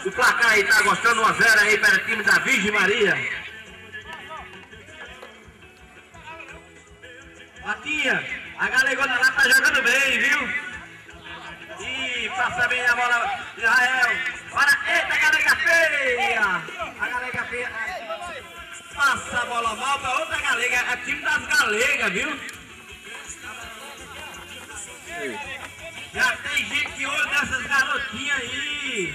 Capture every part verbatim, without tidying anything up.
O placar aí tá gostando, um a zero aí para o time da Virgem Maria. Matinha, a galegona lá tá jogando bem, viu? E passa bem a bola, Israel. Para, eita, galega feia! A galega feia passa a bola mal para outra galega, é time das galegas, viu? Já tem gente que olha dessas garotinhas aí.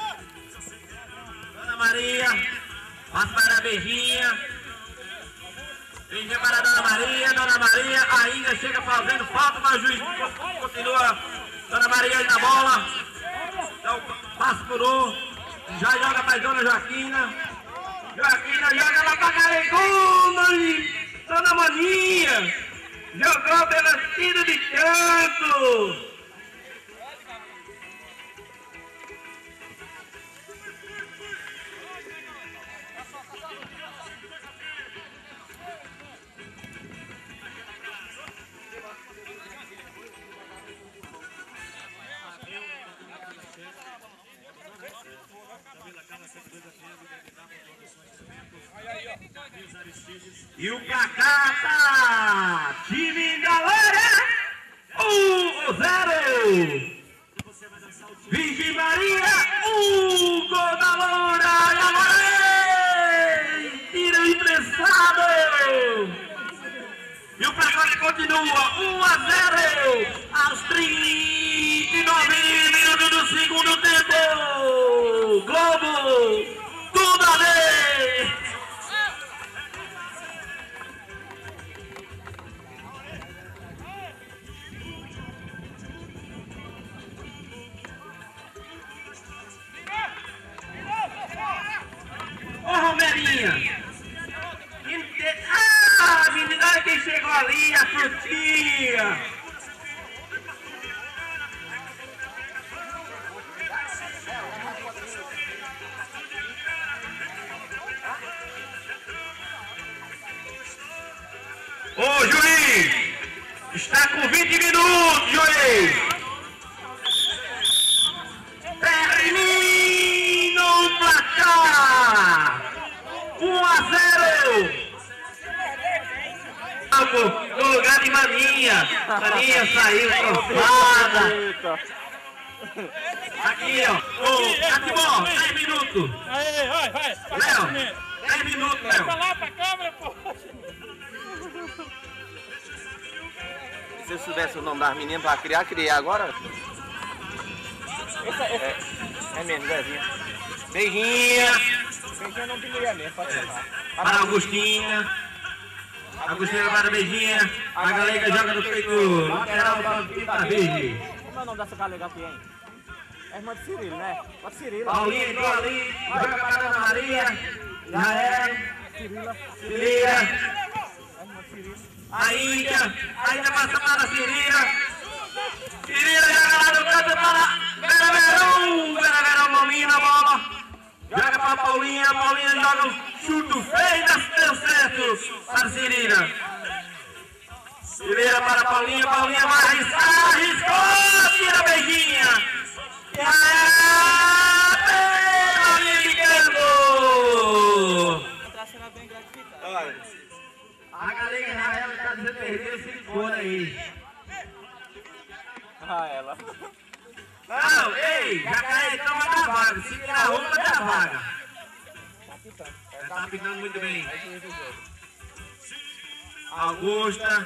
Dona Maria, passa para a beijinha. Beijinha para a Dona Maria, Dona Maria ainda chega fazendo falta, mas o juiz continua. Dona Maria aí na bola. Então, passa por um. Já joga para a Dona Joaquina. Joaquina joga lá para a galegona. Dona Maninha jogou pela tiro de canto. E o placar tá time galera um a zero. Virgem Maria um gol da Loura. E agora tiro emprestado. E o placar continua um a zero aos trinta e nove minutos do segundo tempo. Globo, tudo a ver. Ô Romerinha! Ah, menina, olha quem chegou ali, a frutinha! Ô juiz! Está com vinte minutos, juiz! Termina o placar! um a zero! No lugar de Maninha. Maninha saiu cansada. Aqui, ó. Ô, Catibó, dez minutos. Aí, vai, vai. Léo, dez minutos, Léo. Vai lá pra câmera, pô. Se eu soubesse o nome das meninas pra criar, criar agora. Esse, esse. É, é mesmo, Zezinha. Beijinha. Beijinha não pinguia mesmo, pode chamar. Para a Augustinha. Agostinho para a beijinha. A galega joga no peito lateral para o time da Virgem. Como é o nome dessa galega aqui, hein? É irmã de Cirilo, né? Pode Cirilo. Paulinha entrou ali. Joga para a Dona Maria. Israel. Cirila. Cirila. É irmã de Cirilo. A Índia. Ainda passa para a Cirila. Cirila joga lá no canto para Vera Verão. Vera Verão domina a bola. Joga para a Paulinha. Paulinha joga o chuto feio. Deu certo para a Cirila. Cirila para a Paulinha. Paulinha vai arriscar. Arriscou. Tira a beijinha. Paulinha de campo. A galega Israel está dizendo perder o silicone aí. Ah, ela. Não, ei, Jacaretão vai dar vaga. Se tirar a roupa, dá vaga. Ela tá pintando muito bem. Augusta.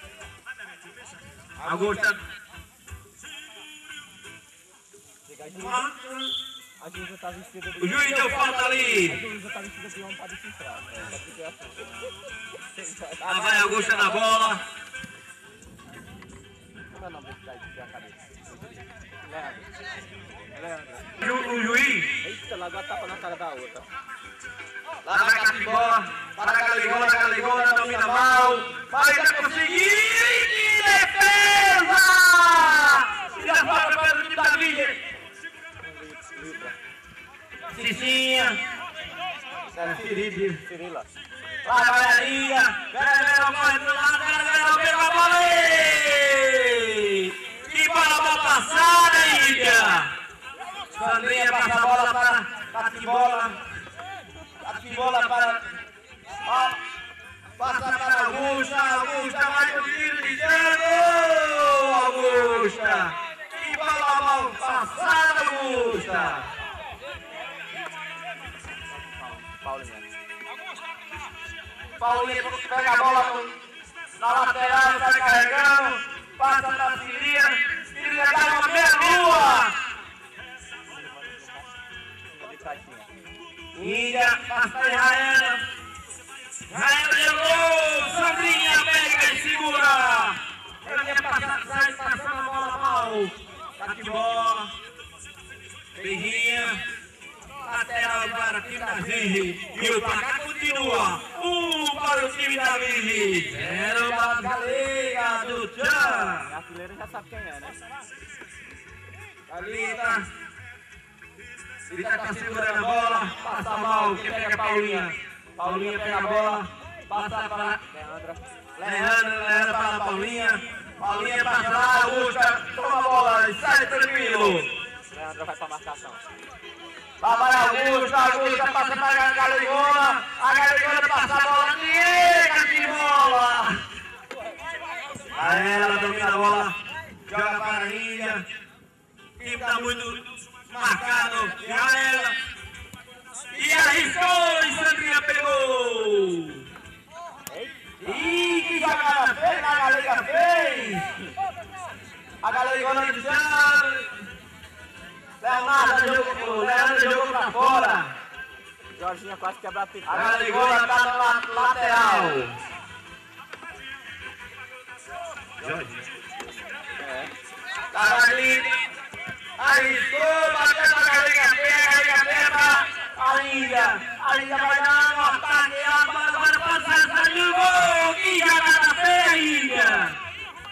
Augusta. A Juíza tá vestida de... O juiz deu falta ali. A Juíza tá vestida de homem pra desinfrar. Lá vai Augusta na bola. Como é o nome desse daí de cabeça? Leandro. Leandro. Ju- O juiz. Eita, lá agora tapa na cara da outra. Lá vai Catibó. Para a galegona, a galegona domina mal. Ainda conseguiu. Que defesa! E a falta pelo time da Virgem. Cicinha. Cirilo. Cirila. Lá vai a Maria. Galera, corre pro lado. Galera, pegou a bola aí. Que bola mal passada, Índia. Sandrinha passa a bola para bola. Bate bola para... Ó, passa para Augusta. Augusta vai com o tiro de dentro. Augusta. Que bola mal passada, Augusta. Paulinha. Paulinha pega a bola na lateral, sai carregando. Passa para Ciria. Ciria dá uma meia-lua. Índia, passa para Israel. Israel levou. Sandrinha pega e segura. Ele passa, sai passando a bola mal. Tá de bola. Beijinha. Lateral para o time da Virgem. E o placar continua. Um para o time da Virgem. Zero para a galega do Tchan. A artilheira já sabe quem é, né? Thalita. Thalita tá segurando a bola. Passa mal. Quem pega a Paulinha? Paulinha pega a bola. Passa para Leandra. Leandro. Leandro para a Paulinha. Paulinha passa lá. Augusta. Toma a bola e sai tranquilo. Leandra vai pra marcação. Lá vai Augusta, Augusta passa para a Galegona, a Galegona passa a bola, chega de bola! Aí ela domina a bola, joga para a Índia, o time está muito marcado, já ela, e arriscou e Sandrinha pegou! Ih, que jogada fez, a Galega fez! A Galegona deixando... Leonardo jogou, Leandro jogou pra fora. Jorginho quase quebra a pica. A Galegona tá na lateral. Jorge. É. Carolina. Arriscou, bateu pra Galega, pega, Galega, pega. A Linda. A Linda vai dar um ataque. A bola vai passar, saiu o gol. Que jogada feia, Linda.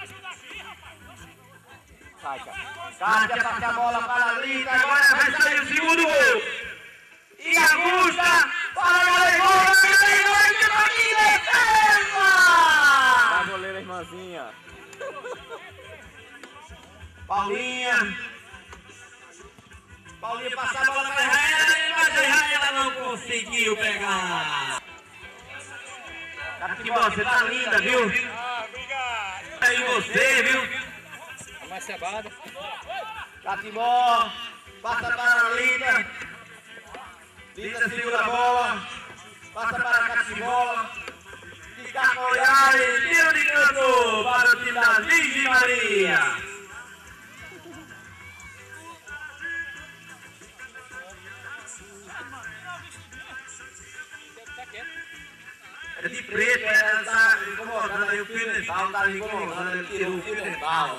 Sai, cara. Kátia passa a bola para a Linda, agora vai sair o segundo gol. E Augusta para a Galegona, Galegona que defesa! A goleira, irmãzinha. Paulinha. Paulinha passa a bola para a Israel, mas a Israel não conseguiu pegar. Catibó, você tá linda, viu? Aí você, viu? Mais cebada. Catibó, passa para a Linda. Linda segura a bola. Passa para a Catibó. De Cacoiari, tiro de canto para o time da Virgem Maria. É de preto, ela tá incomodando aí o fio dental, tá incomodando, ele tirou o fio dental.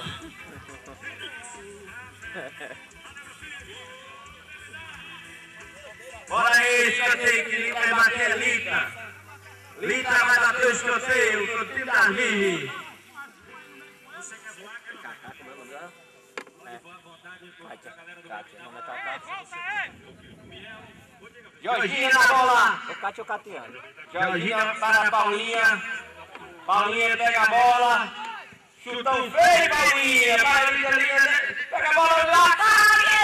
Bora aí, escanteio, que Lita vai bater, Lita. Lita vai bater o escanteio, o time da Virgem. Jorginho na bola. O Cátia ou Catiane? Jorginho para a Paulinha. Paulinha pega a bola. Chutão feio, Paulinha. Paulinha, Paulinha, pega a bola no ataque.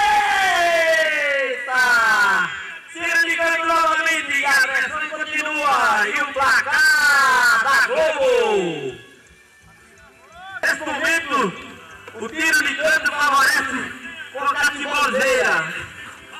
Eita! Tira de canto novamente. A pressão continua. E o placar da Globo. Nesse momento, o tiro de canto favorece o Catibozeira.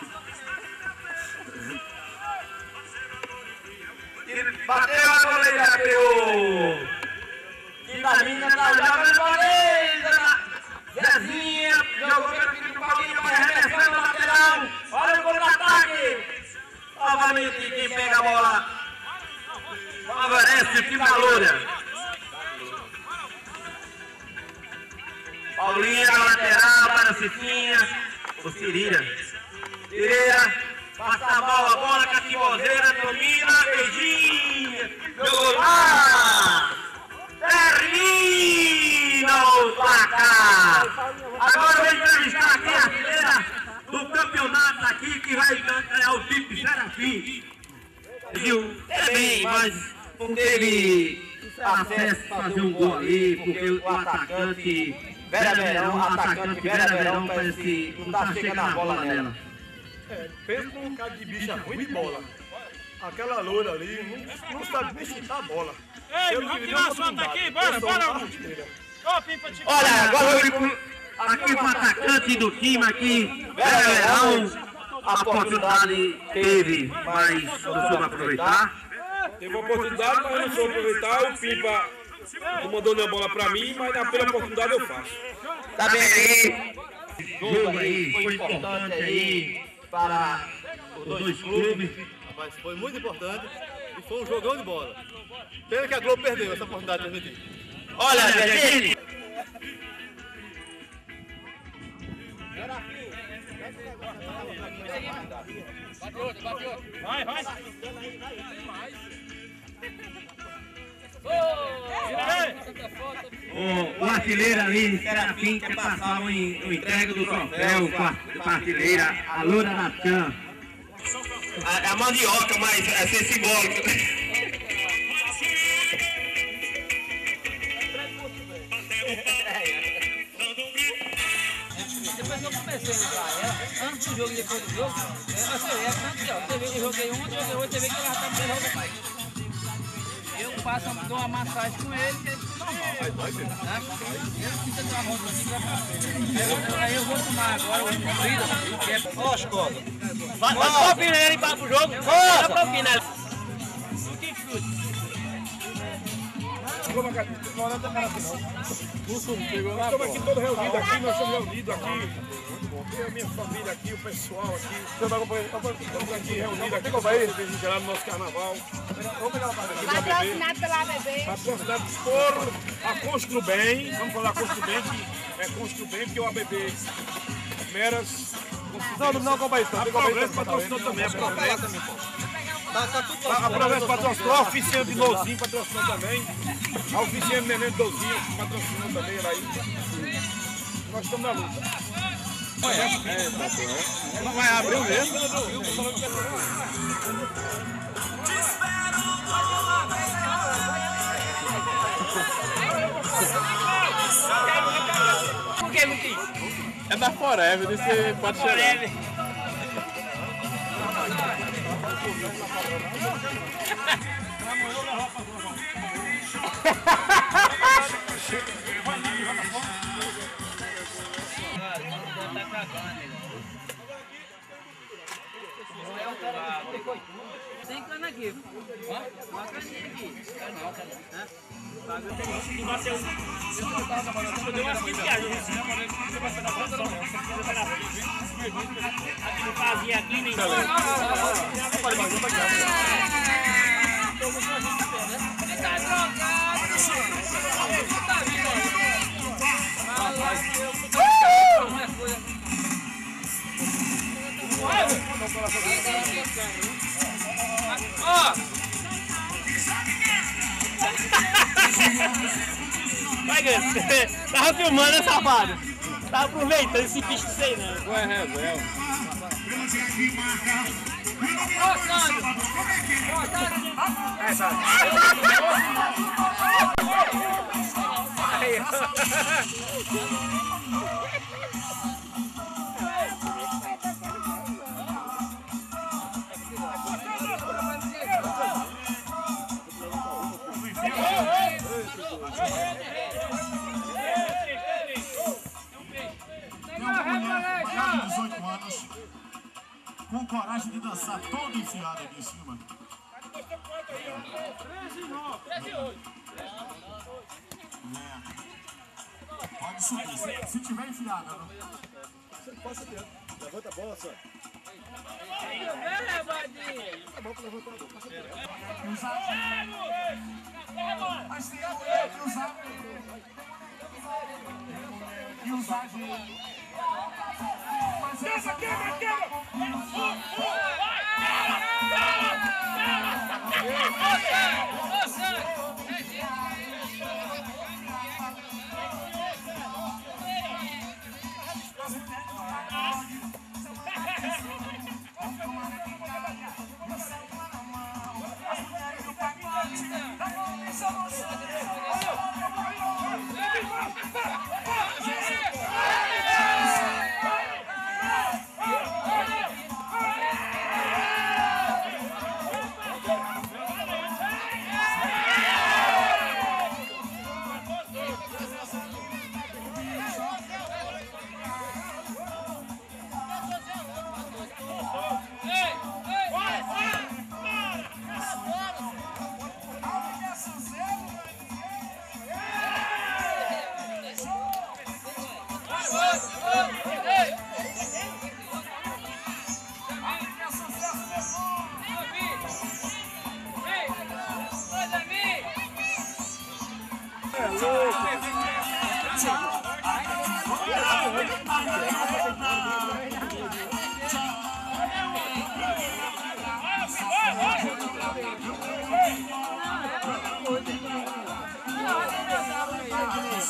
Bateu a goleira, pegou. E da linha tá jogando goleira. Zezinha jogou pelo time do Paulinho, vai arremessando o lateral. Olha o contra-ataque. Novamente quem pega a bola favorece o time da Loura. Paulinha na lateral para a Cicinha. O Cirira. Cirira. Passa a bola, bola, Catibozeira, domina, beijinho, jogou lá, termina o placar. Agora eu vou entrevistar aqui a artilheira do campeonato aqui, que vai ganhar o time Serafim. Viu? É bem, mas não teve acesso a fazer um gol ali, porque o atacante Vera Verão, o atacante Vera Verão, parece que não está chegando a bola nela. É, pensa num cara de bicha ruim de bola. Aquela loura ali não, não sabe nem chutar a bola. Ei, vamos tirar a sua aqui, bora, bora! Ô, Pipa, te Olha, agora eu vou aqui com o atacante do time aqui, Verão. A oportunidade teve, mas não soube aproveitar. Teve a oportunidade, mas eu não soube aproveitar. O Pipa não mandou nenhuma bola pra mim, mas na primeira oportunidade eu faço. Tá bem aí. Jogo aí, foi importante aí para os dois clubes. Rapaz, foi muito importante e foi um jogão de bola. Pena que a Globo perdeu essa oportunidade de transmitir. Olha, gente. Vai, vai! O, o artilheiro ali, Serafim, quer passar o, o entrega do troféu com a artilheira, a Loura Natan. A, a mandioca, mas é ser simbólico. Depois que eu comecei a jogar ela, antes do jogo e depois do jogo, você vê, é tanto que ó, você vê que eu joguei ontem, eu joguei hoje, você vê que ela tá bem jogo mais. Eu faço, dou uma massagem com ele, que é normal. Né? Ele precisa de uma ronda assim pra cá. Aí eu vou tomar agora o comprido, que é... Ó, escola. Vai pra opinar ele para pro jogo. Vai pra opinar. Estamos aqui todos reunidos aqui, nós estamos reunidos aqui. Eu, a minha família aqui, o pessoal aqui. Estamos aqui reunidos aqui para no nosso carnaval. Patrocinado pela A B B. Patrocinado por a Constru Bem. Vamos falar Constru Bem, que é Constru Bem, porque o A B B Meras. Não, não acompanha isso. A Progresso patrocinou também, a Progresso. A Progresso patrocinou, a Oficina de Lozinho patrocinou também. A Oficina de Neném de Lozinho patrocinou também, era aí. Nós estamos na luta. Não vai abrir o mesmo. Por que não quis? É da Forever, você pode cheirar. Tem cana aqui. Ó, uma caninha aqui. Eu dei umas quinze reais. Não fazia aqui nem Ó! Vai, Gans, tava filmando, né, safado? Tava aproveitando esse bicho de sei, não. Qual é a reserva? Ó, Sandro! Ó, Sandro! É, Sandro. dezoito anos, com coragem de dançar todo enfiado aqui em cima. É. Pode subir, se, se tiver enfiado. Não? Você não pode subir. Levanta a bola, só. Tá bom pra levantar a bola. Mas tem a mulher que usar. E usar gente. Quebra, quebra, quebra!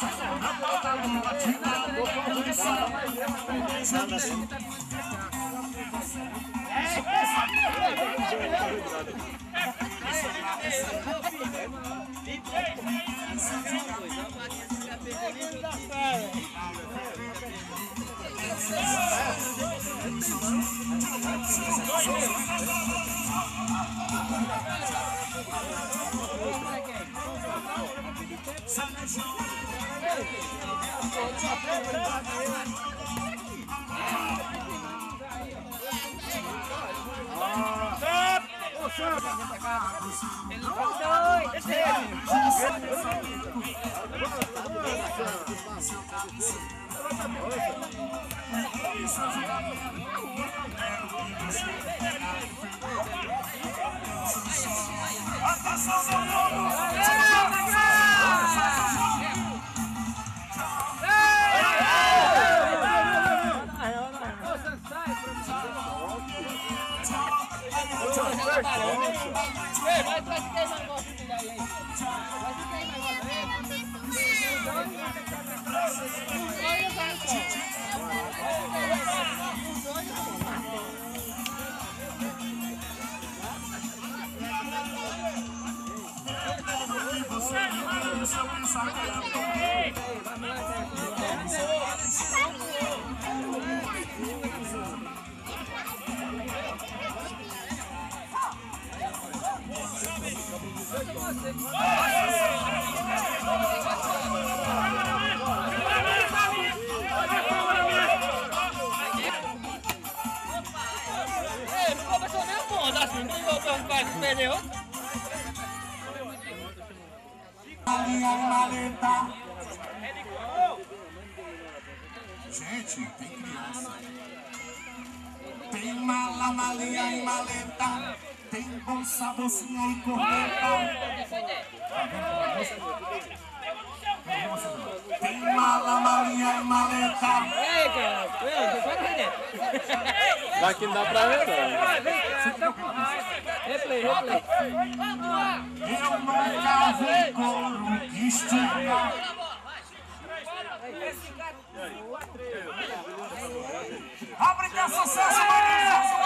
Gente, tem criança. Tem mala, malinha e maleta. Tem bolsa, bolsinha e corneta. Tem mala, malinha e maleta. Daqui não dá pra ver, não. Replay, replay. Eu nunca vi couro estranho. Abre que é sucesso, Maria!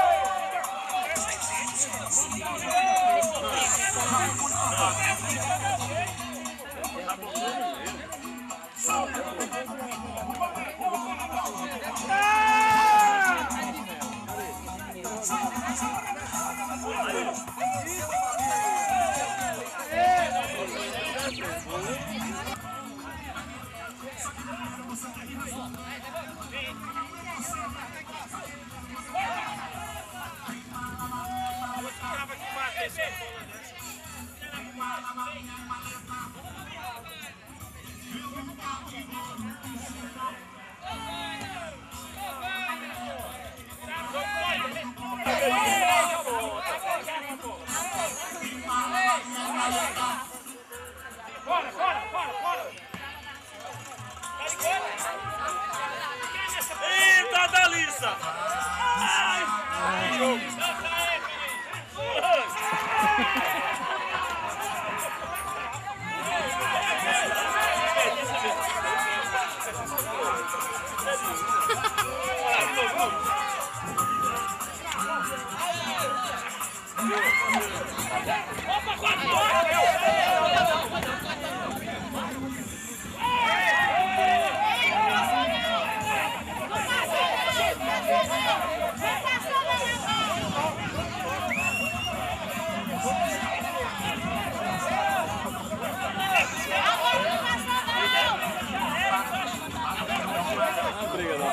Bora, bora, bora, bora! Eita, Dalissa! Ai! Opa, quatro, Briga da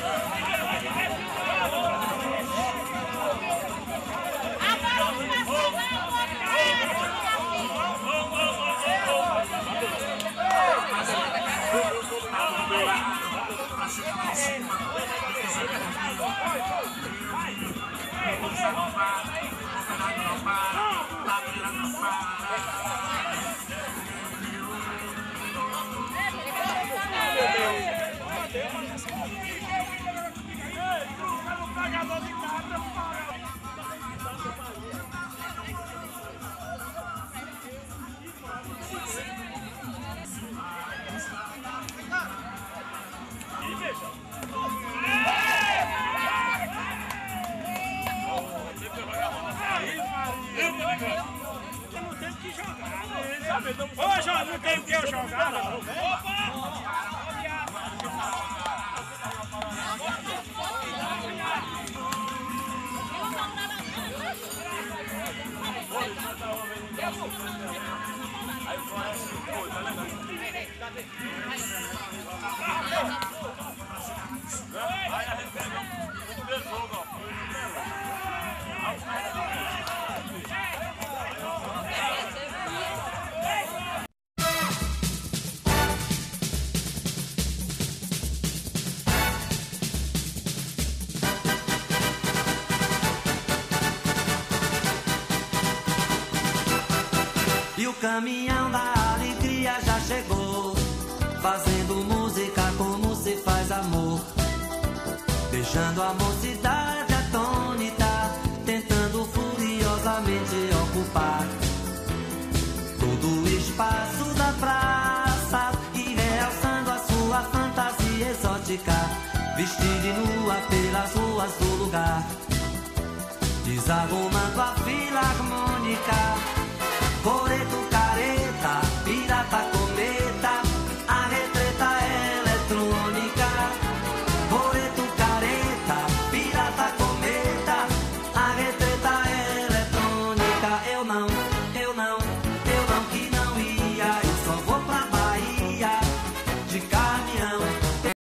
porra. Hoje eu não tenho o que eu jogar, não. E o caminhão da alegria já chegou, fazendo música como se faz amor, deixando a mocidade atônita, tentando furiosamente ocupar todo o espaço da praça e realçando a sua fantasia exótica, vestida e nua pelas ruas do lugar, desarrumando a filarmônica.